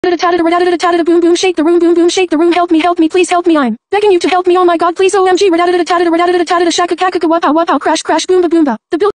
Boom boom shake the room, boom boom shake the room, help me please help me, I'm begging you to help me, oh my god please, OMG shaka kaka wapa crash crash boomba boomba. The